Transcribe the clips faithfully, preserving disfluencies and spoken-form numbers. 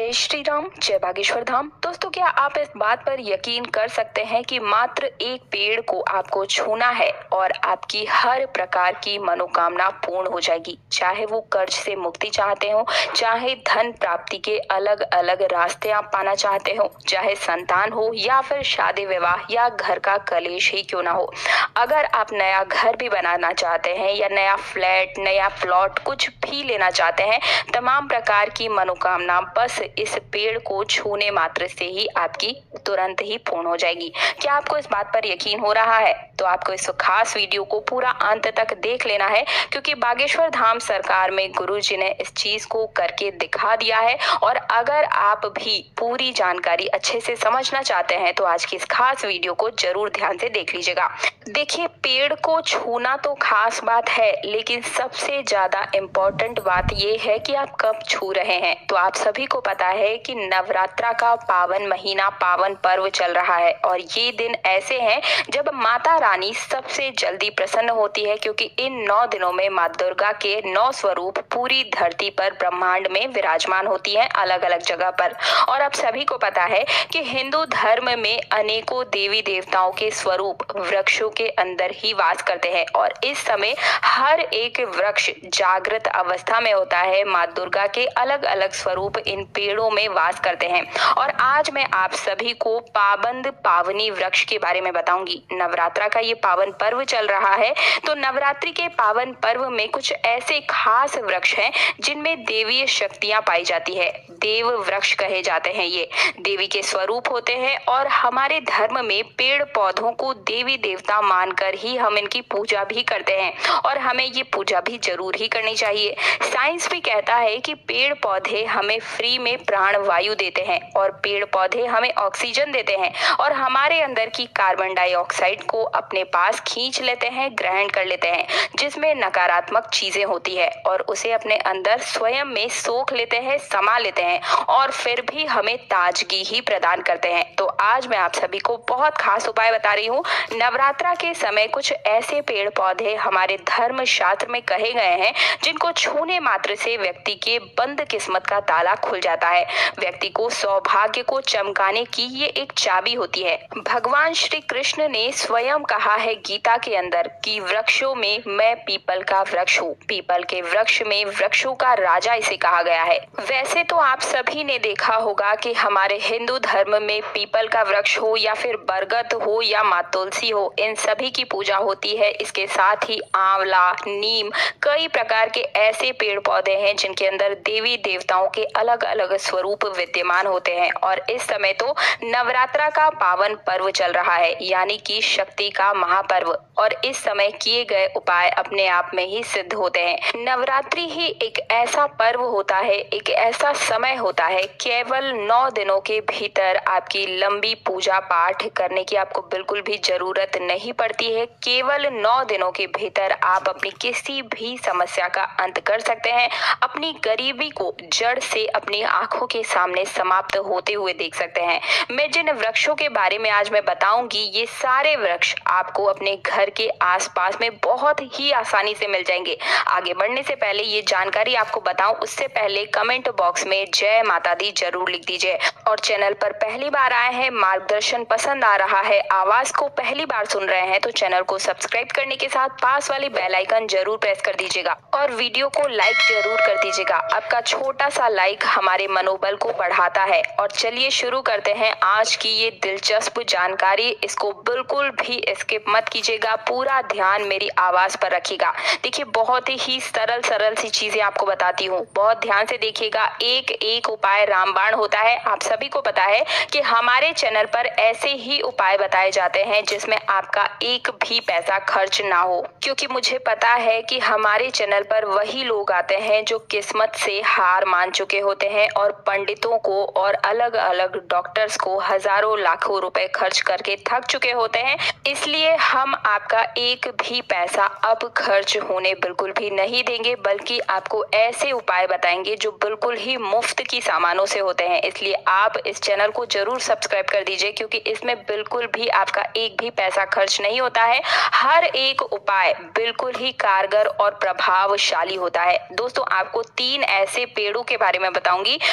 जय श्री राम, जय बागेश्वर धाम। दोस्तों, क्या आप इस बात पर यकीन कर सकते हैं कि मात्र एक पेड़ को आपको छूना है और आपकी हर प्रकार की मनोकामना पूर्ण हो जाएगी। चाहे वो कर्ज से मुक्ति चाहते हो, चाहे धन प्राप्ति के अलग अलग रास्ते आप पाना चाहते हो, चाहे संतान हो या फिर शादी विवाह या घर का कलेश ही क्यों ना हो। अगर आप नया घर भी बनाना चाहते हैं या नया फ्लैट, नया प्लॉट कुछ भी लेना चाहते हैं, तमाम प्रकार की मनोकामना बस इस पेड़ को छूने मात्र से ही आपकी तुरंत ही पूर्ण हो जाएगी। क्या आपको इस बात पर यकीन हो रहा है? तो आपको इस खास वीडियो को पूरा अंत तक देख लेना है, क्योंकि बागेश्वर धाम सरकार में गुरुजी ने इस चीज को करके दिखा दिया है। और अगर आप भी पूरी जानकारी अच्छे से समझना चाहते हैं तो आज की इस खास वीडियो को जरूर ध्यान से देख लीजिएगा। देखिए, पेड़ को छूना तो खास बात है, लेकिन सबसे ज्यादा इम्पोर्टेंट बात यह है कि आप कब छू रहे हैं। तो आप सभी को पता है कि नवरात्रा का पावन महीना, पावन पर्व चल रहा है और ये दिन ऐसे हैं जब माता रानी सबसे जल्दी प्रसन्न होती है, क्योंकि इन नौ दिनों में माँ दुर्गा के नौ स्वरूप पूरी धरती पर ब्रह्मांड में विराजमान होती हैं, अलग अलग जगह पर। और आप सभी को पता है कि हिंदू धर्म में अनेकों देवी देवताओं के स्वरूप वृक्षों के अंदर ही वास करते हैं और इस समय हर एक वृक्ष जागृत अवस्था में होता है। माँ दुर्गा के अलग अलग स्वरूप इन पेड़ों में वास करते हैं। और आज मैं आप सभी को पाबंद पावनी वृक्ष के बारे में बताऊंगी। नवरात्रा का ये पावन पर्व चल रहा है, तो नवरात्रि के पावन पर्व में कुछ ऐसे खास वृक्ष हैं जिनमें देवीय शक्तियां पाई जाती है। देव वृक्ष कहे जाते हैं, ये देवी के स्वरूप होते हैं और हमारे धर्म में पेड़ पौधों को देवी देवता मानकर ही हम इनकी पूजा भी करते हैं और हमें ये पूजा भी जरूर ही करनी चाहिए। साइंस भी कहता है कि पेड़ पौधे हमें फ्री में प्राण वायु देते हैं और पेड़ पौधे हमें ऑक्सीजन देते हैं और हमारे अंदर की कार्बन डाइऑक्साइड को अपने पास खींच लेते हैं, ग्रहण कर लेते हैं, जिसमें नकारात्मक चीजें होती है और उसे अपने अंदर स्वयं में सोख लेते हैं, समा लेते हैं और फिर भी हमें ताजगी ही प्रदान करते हैं। तो आज मैं आप सभी को बहुत खास उपाय बता रही हूँ। नवरात्रा के समय कुछ ऐसे पेड़ पौधे हमारे धर्म शास्त्र में कहे गए हैं जिनको छूने मात्र से व्यक्ति के बंद किस्मत का ताला खुल जाता है। व्यक्ति को सौभाग्य को चमकाने की ये एक चाबी होती है। भगवान श्री कृष्ण ने स्वयं कहा है गीता के अंदर कि वृक्षों में मैं पीपल का वृक्ष हूँ। पीपल के वृक्ष में वृक्षों का राजा इसे कहा गया है। वैसे तो आप सभी ने देखा होगा कि हमारे हिंदू धर्म में पीपल का वृक्ष हो या फिर बरगद हो या माँ तुलसी हो, इन सभी की पूजा होती है। इसके साथ ही आंवला, नीम, कई प्रकार के ऐसे पेड़ पौधे हैं जिनके अंदर देवी देवताओं के अलग अलग स्वरूप विद्यमान होते हैं। और इस समय तो नवरात्रा का पावन पर्व चल रहा है, यानी कि शक्ति का महापर्व, और इस समय किए गए उपाय अपने आप में ही सिद्ध होते हैं। नवरात्रि ही एक ऐसा पर्व होता है, एक ऐसा समय होता है, केवल नौ दिनों के भीतर आपकी लंबी पूजा पाठ करने की आपको बिल्कुल भी जरूरत नहीं पड़ती है। केवल नौ दिनों के भीतर आप अपनी किसी भी समस्या का अंत कर सकते हैं, अपनी गरीबी को जड़ से अपनी आंखों के सामने समाप्त होते हुए देख सकते हैं। मैं जिन वृक्षों के बारे में आज मैं बताऊंगी, ये सारे वृक्ष आपको अपने घर के आसपास में बहुत ही आसानी से मिल जाएंगे। आगे बढ़ने से पहले ये जानकारी आपको बताऊं उससे पहले कमेंट बॉक्स में जय माता दी जरूर लिख दीजिए। और चैनल पर पहली बार आए हैं, मार्गदर्शन पसंद आ रहा है, आवाज को पहली बार सुन रहे हैं, तो चैनल को सब्सक्राइब करने के साथ पास वाली बेल आइकन जरूर प्रेस कर दीजिएगा और वीडियो को लाइक जरूर कर दीजिएगा। आपका छोटा सा लाइक हमारे मनोबल को बढ़ाता है। और चलिए शुरू करते हैं आज की ये दिलचस्प जानकारी। इसको बिल्कुल भी स्किप मत कीजिएगा, पूरा ध्यान मेरी आवाज पर रखिएगा। देखिए, बहुत ही सरल सरल सी चीजें आपको बताती हूँ, बहुत ध्यान से देखिएगा। एक एक उपाय रामबाण होता है। आप सभी को पता है कि हमारे चैनल पर ऐसे ही उपाय बताए जाते हैं जिसमें आपका एक भी पैसा खर्च ना हो, क्योंकि मुझे पता है कि हमारे चैनल पर वही लोग आते हैं जो किस्मत से हार मान चुके होते हैं और पंडितों को और अलग अलग डॉक्टर्स को हजारों लाखों रुपए खर्च करके थक चुके होते हैं। इसलिए हम आपका एक भी पैसा अब खर्च होने बिल्कुल भी नहीं देंगे, बल्कि आपको ऐसे उपाय बताएंगे जो बिल्कुल ही मुफ्त की सामानों से होते हैं। इसलिए आप इस चैनल को जरूर सब्सक्राइब कर दीजिए, क्योंकि इसमें बिल्कुल भी आपका एक भी पैसा खर्च नहीं होता है। हर एक उपाय बिल्कुल ही कारगर और प्रभावशाली होता है। दोस्तों, आपको तीन ऐसे पेड़ों के बारे में बताऊंगी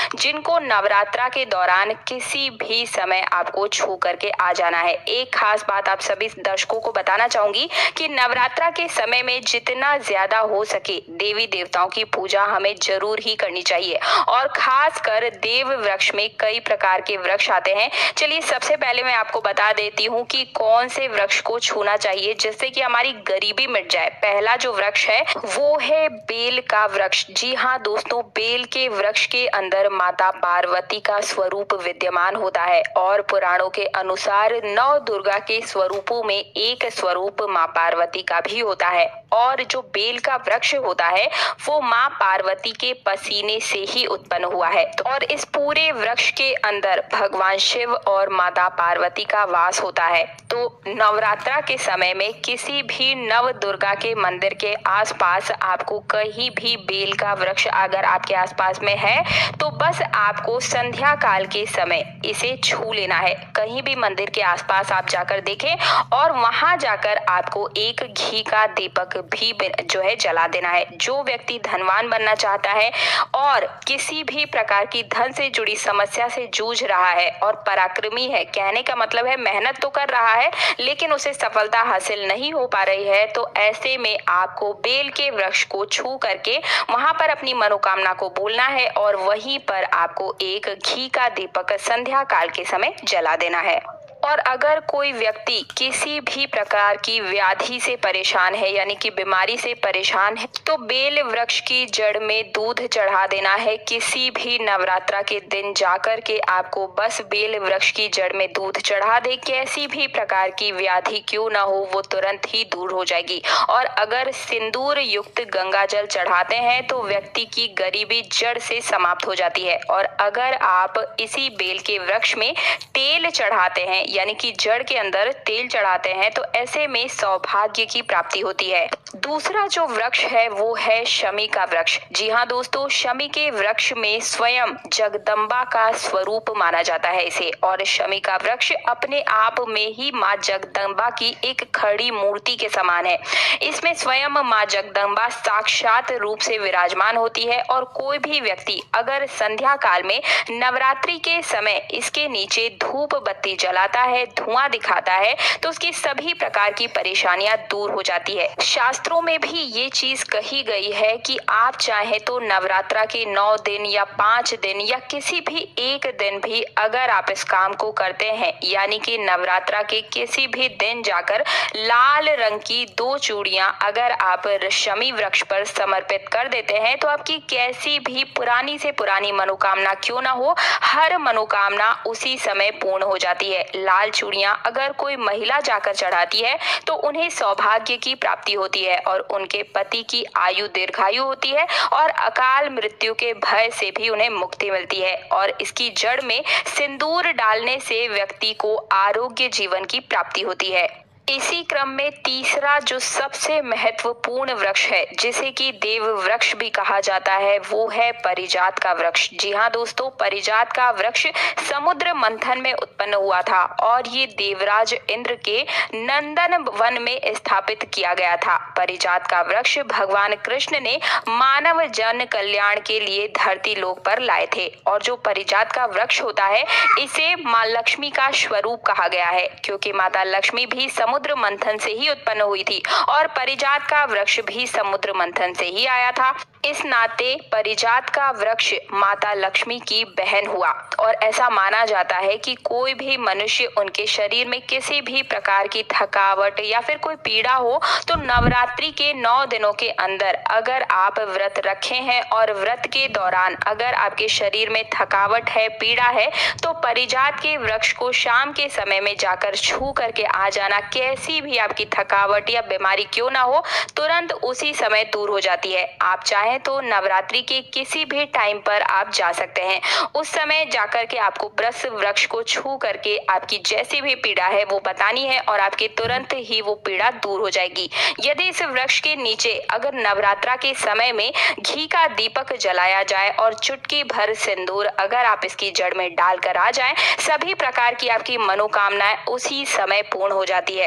जिनको नवरात्रा के दौरान किसी भी समय आपको छू करके आ जाना है। एक खास बात आप सभी दर्शकों को बताना चाहूंगी कि नवरात्रा के समय में जितना ज्यादा हो सके देवी देवताओं की पूजा हमें जरूर ही करनी चाहिए और खास कर देव वृक्ष में कई प्रकार के वृक्ष आते हैं। चलिए सबसे पहले मैं आपको बता देती हूँ कि कौन से वृक्ष को छूना चाहिए जिससे कि हमारी गरीबी मिट जाए। पहला जो वृक्ष है वो है बेल का वृक्ष। जी हाँ दोस्तों, बेल के वृक्ष के अंदर माता पार्वती का स्वरूप विद्यमान होता है और पुराणों के अनुसार नौ दुर्गा के स्वरूपों में एक स्वरूप माँ पार्वती का भी होता है और जो बेल का वृक्ष होता है वो माँ पार्वती के पसीने से ही उत्पन्न हुआ है। तो और इस पूरे वृक्ष के अंदर भगवान शिव और माता पार्वती का वास होता है। तो नवरात्रा के समय में किसी भी नव दुर्गा के मंदिर के आसपास आपको कहीं भी बेल का वृक्ष अगर आपके आसपास में है तो बस आपको संध्या काल के समय इसे छू लेना है। कहीं भी मंदिर के आसपास आप जाकर देखें और वहां जाकर आपको एक घी का दीपक भी जो है जला देना है। जो व्यक्ति धनवान बनना चाहता है और किसी भी प्रकार की धन से जुड़ी समस्या से जूझ रहा है और पराक्रमी है, कहने का मतलब है मेहनत तो कर रहा है लेकिन उसे सफलता हासिल नहीं हो पा रही है, तो ऐसे में आपको बेल के वृक्ष को छू करके वहां पर अपनी मनोकामना को बोलना है और वहीं पर आपको एक घी का दीपक संध्या काल के समय जला देना है। और अगर कोई व्यक्ति किसी भी प्रकार की व्याधि से परेशान है यानी कि बीमारी से परेशान है तो बेल वृक्ष की जड़ में दूध चढ़ा देना है। किसी भी नवरात्रा के दिन जाकर के आपको बस बेल वृक्ष की जड़ में दूध चढ़ा दे, कैसी भी प्रकार की व्याधि क्यों ना हो वो तुरंत ही दूर हो जाएगी। और अगर सिंदूर युक्त गंगा जल चढ़ाते हैं तो व्यक्ति की गरीबी जड़ से समाप्त हो जाती है। और अगर आप इसी बेल के वृक्ष में तेल चढ़ाते हैं यानी कि जड़ के अंदर तेल चढ़ाते हैं तो ऐसे में सौभाग्य की प्राप्ति होती है। दूसरा जो वृक्ष है वो है शमी का वृक्ष। जी हाँ दोस्तों, शमी के वृक्ष में स्वयं जगदम्बा का स्वरूप माना जाता है इसे, और शमी का वृक्ष अपने आप में ही माँ जगदम्बा की एक खड़ी मूर्ति के समान है। इसमें स्वयं माँ जगदम्बा साक्षात रूप से विराजमान होती है और कोई भी व्यक्ति अगर संध्या काल में नवरात्रि के समय इसके नीचे धूप बत्ती जलाता है, धुआं दिखाता है, तो उसकी सभी प्रकार की परेशानियां दूर हो जाती है। शास्त्रों में भी ये चीज कही गई है कि आप चाहे तो नवरात्रा के नौ दिन या पांच दिन या किसी भी एक दिन भी अगर आप इस काम को करते हैं यानी कि नवरात्रा के किसी भी दिन जाकर लाल रंग की दो चूड़ियां अगर आप शमी वृक्ष पर समर्पित कर देते हैं तो आपकी कैसी भी पुरानी से पुरानी मनोकामना क्यों ना हो, हर मनोकामना उसी समय पूर्ण हो जाती है। लाल चूड़ियां अगर कोई महिला जाकर चढ़ाती है तो उन्हें सौभाग्य की प्राप्ति होती है और उनके पति की आयु दीर्घायु होती है और अकाल मृत्यु के भय से भी उन्हें मुक्ति मिलती है। और इसकी जड़ में सिंदूर डालने से व्यक्ति को आरोग्य जीवन की प्राप्ति होती है। इसी क्रम में तीसरा जो सबसे महत्वपूर्ण वृक्ष है जिसे कि देव वृक्ष भी कहा जाता है वो है परिजात का वृक्ष। जी हाँ दोस्तों, परिजात का वृक्ष समुद्र मंथन में उत्पन्न हुआ था और ये देवराज इंद्र के नंदन वन में स्थापित किया गया था। परिजात का वृक्ष भगवान कृष्ण ने मानव जन कल्याण के लिए धरती लोक पर लाए थे और जो परिजात का वृक्ष होता है इसे माँ लक्ष्मी का स्वरूप कहा गया है क्योंकि माता लक्ष्मी भी समुद्र मंथन से ही उत्पन्न हुई थी और परिजात का वृक्ष भी समुद्र मंथन से ही आया था। इस नाते परिजात का वृक्ष माता लक्ष्मी की बहन हुआ और ऐसा माना जाता है कि कोई भी मनुष्य उनके शरीर में किसी भी प्रकार की थकावट या फिर कोई पीड़ा हो तो नवरात्रि के नौ दिनों के अंदर अगर आप व्रत रखे हैं और व्रत के दौरान अगर आपके शरीर में थकावट है, पीड़ा है, तो परिजात के वृक्ष को शाम के समय में जाकर छू करके आ जाना। कैसी भी आपकी थकावट या बीमारी क्यों ना हो, तुरंत उसी समय दूर हो जाती है। आप चाहे तो नवरात्रि के किसी भी टाइम पर आप जा सकते हैं। उस समय जाकर के आपको ब्रस वृक्ष को छू करके आपकी जैसी भी पीड़ा है वो बतानी है और आपकी तुरंत ही वो पीड़ा दूर हो जाएगी। यदि इस वृक्ष के नीचे अगर नवरात्रा के समय में घी का दीपक जलाया जाए और चुटकी भर सिंदूर अगर आप इसकी जड़ में डालकर आ जाएं, सभी प्रकार की आपकी मनोकामनाएं उसी समय पूर्ण हो जाती है।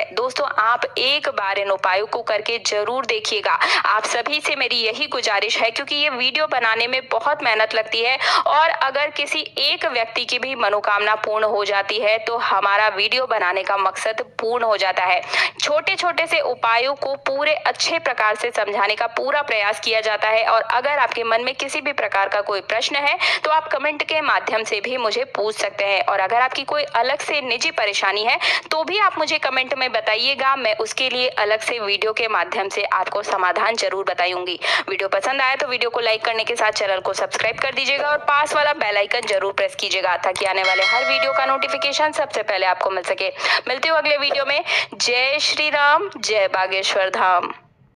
दोस्तों आप एक बार इन उपायों को करके जरूर देखिएगा। आप सभी से मेरी यही गुजारिश है, क्योंकि ये वीडियो बनाने में बहुत मेहनत लगती है और अगर किसी एक व्यक्ति की भी मनोकामना पूर्ण हो जाती है तो हमारा वीडियो बनाने का मकसद पूर्ण हो जाता है। छोटे छोटे से उपायों को पूरे अच्छे प्रकार से समझाने का पूरा प्रयास किया जाता है और अगर आपके मन में किसी भी प्रकार का कोई प्रश्न है तो आप कमेंट के माध्यम से भी मुझे पूछ सकते हैं और अगर आपकी कोई अलग से निजी परेशानी है तो भी आप मुझे कमेंट में बताइएगा। मैं उसके लिए अलग से वीडियो के माध्यम से आपको समाधान जरूर बताऊंगी। वीडियो पसंद आया तो वीडियो को लाइक करने के साथ चैनल को सब्सक्राइब कर दीजिएगा और पास वाला बेल आइकन जरूर प्रेस कीजिएगा ताकि आने वाले हर वीडियो का नोटिफिकेशन सबसे पहले आपको मिल सके। मिलते हो अगले वीडियो में। जय श्री राम, जय बागेश्वर धाम।